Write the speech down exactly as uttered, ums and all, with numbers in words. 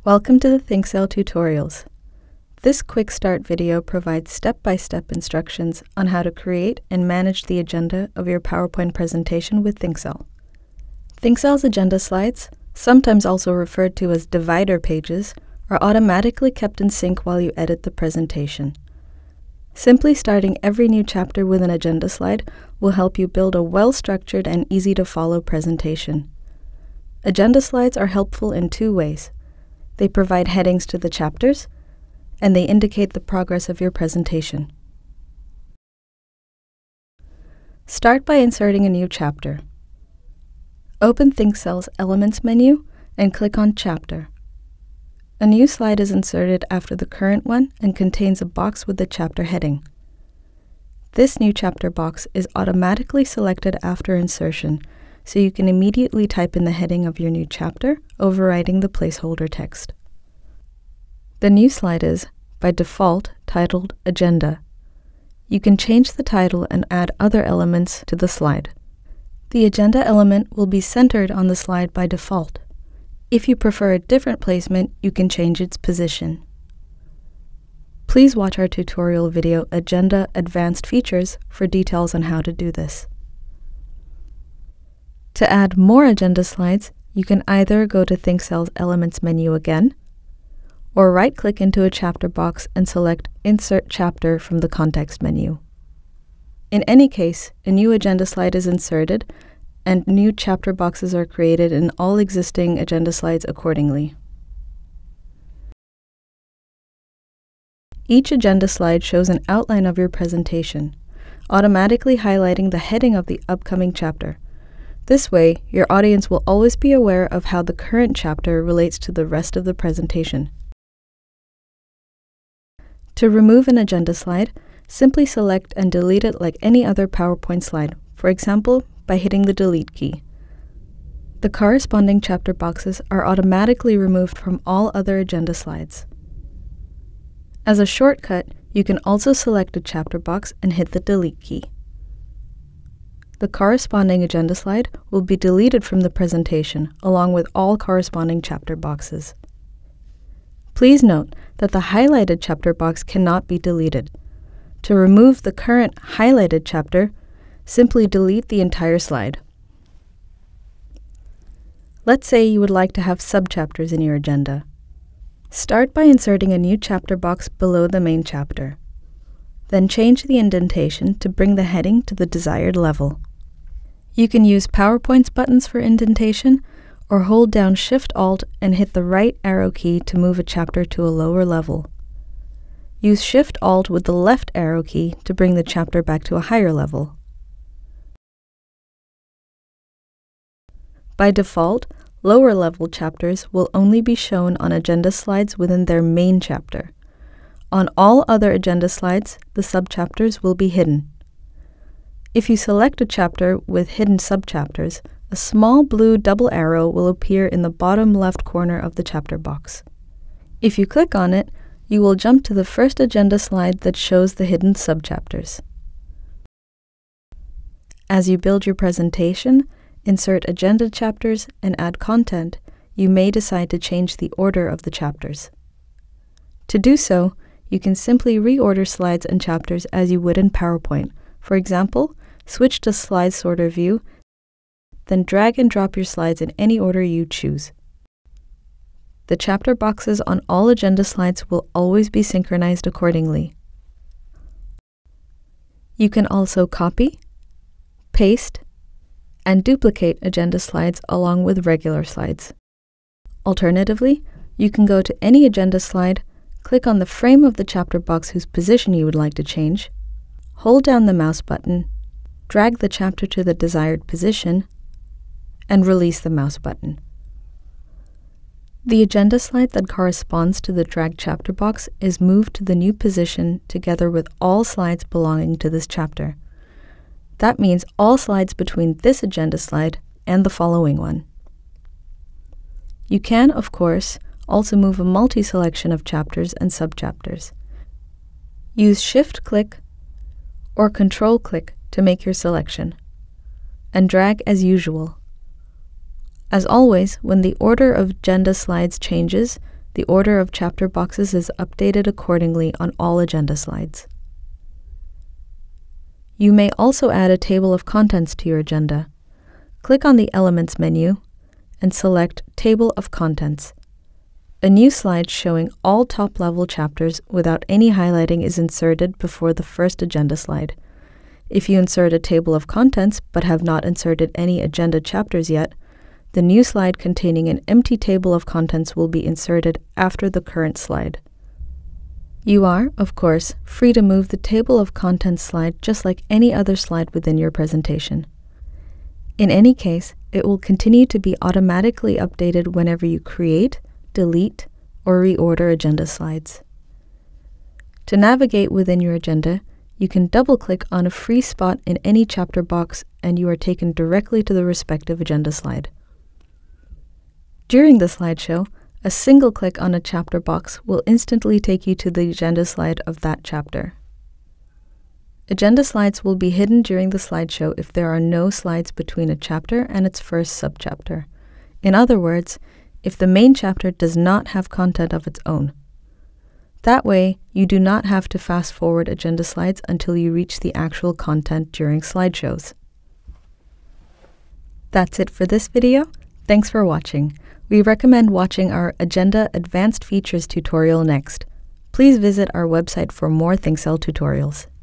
Welcome to the ThinkCell tutorials. This quick start video provides step-by-step instructions on how to create and manage the agenda of your PowerPoint presentation with ThinkCell. ThinkCell's agenda slides, sometimes also referred to as divider pages, are automatically kept in sync while you edit the presentation. Simply starting every new chapter with an agenda slide will help you build a well-structured and easy-to-follow presentation. Agenda slides are helpful in two ways. They provide headings to the chapters, and they indicate the progress of your presentation. Start by inserting a new chapter. Open ThinkCell's Elements menu and click on Chapter. A new slide is inserted after the current one and contains a box with the chapter heading. This new chapter box is automatically selected after insertion, so you can immediately type in the heading of your new chapter, overriding the placeholder text. The new slide is, by default, titled Agenda. You can change the title and add other elements to the slide. The agenda element will be centered on the slide by default. If you prefer a different placement, you can change its position. Please watch our tutorial video, Agenda Advanced Features, for details on how to do this. To add more agenda slides, you can either go to ThinkCell's Elements menu again, or right-click into a chapter box and select Insert Chapter from the context menu. In any case, a new agenda slide is inserted, and new chapter boxes are created in all existing agenda slides accordingly. Each agenda slide shows an outline of your presentation, automatically highlighting the heading of the upcoming chapter. This way, your audience will always be aware of how the current chapter relates to the rest of the presentation. To remove an agenda slide, simply select and delete it like any other PowerPoint slide, for example, by hitting the Delete key. The corresponding chapter boxes are automatically removed from all other agenda slides. As a shortcut, you can also select a chapter box and hit the Delete key. The corresponding agenda slide will be deleted from the presentation, along with all corresponding chapter boxes. Please note that the highlighted chapter box cannot be deleted. To remove the current highlighted chapter, simply delete the entire slide. Let's say you would like to have subchapters in your agenda. Start by inserting a new chapter box below the main chapter. Then change the indentation to bring the heading to the desired level. You can use PowerPoint's buttons for indentation, or hold down Shift-Alt and hit the right arrow key to move a chapter to a lower level. Use Shift-Alt with the left arrow key to bring the chapter back to a higher level. By default, lower-level chapters will only be shown on agenda slides within their main chapter. On all other agenda slides, the subchapters will be hidden. If you select a chapter with hidden subchapters, a small blue double arrow will appear in the bottom left corner of the chapter box. If you click on it, you will jump to the first agenda slide that shows the hidden subchapters. As you build your presentation, insert agenda chapters, and add content, you may decide to change the order of the chapters. To do so, you can simply reorder slides and chapters as you would in PowerPoint. For example, switch to Slide Sorter View, then drag and drop your slides in any order you choose. The chapter boxes on all agenda slides will always be synchronized accordingly. You can also copy, paste, and duplicate agenda slides along with regular slides. Alternatively, you can go to any agenda slide, click on the frame of the chapter box whose position you would like to change, hold down the mouse button, drag the chapter to the desired position, and release the mouse button. The agenda slide that corresponds to the dragged chapter box is moved to the new position together with all slides belonging to this chapter. That means all slides between this agenda slide and the following one. You can, of course, also move a multi-selection of chapters and subchapters. Use Shift-Click or Control-Click to make your selection, and drag as usual. As always, when the order of agenda slides changes, the order of chapter boxes is updated accordingly on all agenda slides. You may also add a table of contents to your agenda. Click on the Elements menu and select Table of Contents. A new slide showing all top-level chapters without any highlighting is inserted before the first agenda slide. If you insert a table of contents but have not inserted any agenda chapters yet, the new slide containing an empty table of contents will be inserted after the current slide. You are, of course, free to move the table of contents slide just like any other slide within your presentation. In any case, it will continue to be automatically updated whenever you create, delete, or reorder agenda slides. To navigate within your agenda, you can double-click on a free spot in any chapter box and you are taken directly to the respective agenda slide. During the slideshow, a single click on a chapter box will instantly take you to the agenda slide of that chapter. Agenda slides will be hidden during the slideshow if there are no slides between a chapter and its first subchapter. In other words, if the main chapter does not have content of its own. That way, you do not have to fast forward agenda slides until you reach the actual content during slideshows. That's it for this video. Thanks for watching. We recommend watching our Agenda Advanced Features tutorial next. Please visit our website for more ThinkCell tutorials.